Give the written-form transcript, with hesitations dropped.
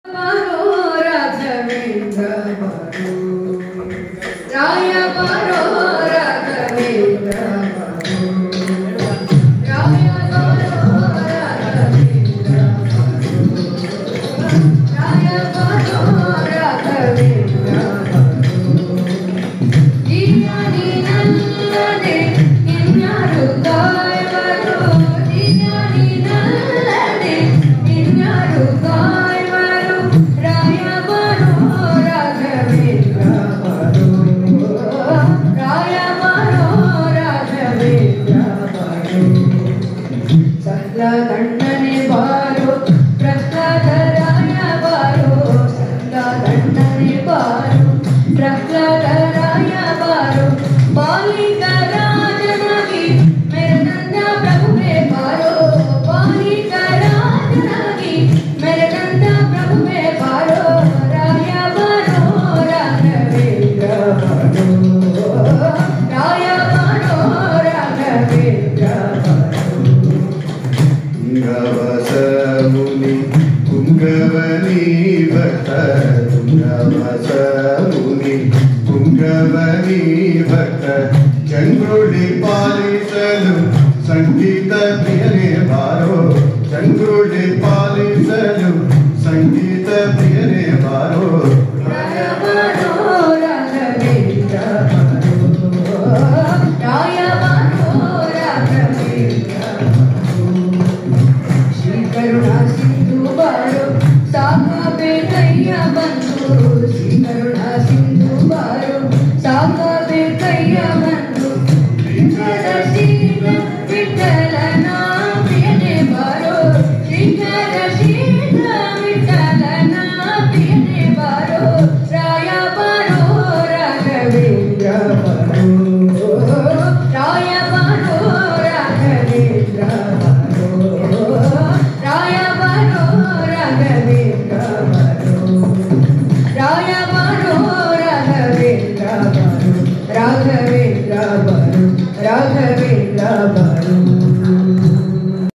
ದಂಡನೆ ಬಾರೋ ಪ್ರಹ್ಲಾದರಾಯ ಬಾರೋ ಸಂತ ದಂಡನೆ ಬಾರೋ ಪ್ರಹ್ಲಾದರಾಯ ಬಾರೋ ಬಾಲಿಕ ರಾಜನಾಗಿ ಮೆರೆದಂತ ಪ್ರಭುವೇ ಬಾರೋ ಬಾಲಿಕ ರಾಜನಾಗಿ ಮೆರೆದಂತ ಪ್ರಭುವೇ ಬಾರೋ ರಾಯ ಬಾರೋ ರಾಘವೇಂದ್ರ ಬಾರೋ ರಾಯ ಬಾರೋ ರಾಘವೇಂದ್ರ ತುಂಗವಸಮುನಿ ತುಂಗವನಿ ಭಕ್ತ ತುಂಗವಸಮುನಿ ತುಂಗವನಿ ಭಕ್ತ ಚಂದ್ರುಡಿ ಪಾಲಿಸಲು ಸಂಗೀತ ಪ್ರಿಯರೇ ಬಾರೋ ಚಂದ್ರುಡಿ ಪಾಲಿಸಲು ಸಂಗೀತ ಪ್ರಿಯರೇ ಬಾರೋ ರಾಯ ಬಾರೋ ರಾಘವೇಂದ್ರ ರಾಯ ಬಾರೋ ರಾಘವೇಂದ್ರ ಕರುಣಾ ಸಿಂಧು ಬಾರೋ ಸಾಕಬೆ ಕೈಯ ಬಂದು ಶ್ರೀ ಕರುಣಾ ಸಿಂಧು ಬಾರೋ ಸಾಕಬೆ ಕೈಯ ಬಂದು ವಿಠಲನ ಪ್ರಿಯನೇ ಬಾರೋ ಶ್ರೀಕರ ಶೀಲ ವಿಠಲನ ಪ್ರಿಯನೇ ಬಾರೋ ರಾಯ ಬಾರೋ ರಾಘವೇಂದ್ರ ಬಾರೋ ರಾಯ ಬಾರೋ ರಾಘವೇಂದ್ರ ಬಾರೋ ರಾಯ ಬಾರೋ ರಾಘವೇಂದ್ರ ಬಾರೋ ರಾಯ ಬಾರೋ ರಾಘವೇಂದ್ರ ಬಾರೋ ರಾಘವೇಂದ್ರ ಬಾರೋ ರಾಘವೇಂದ್ರ ಬಾರೋ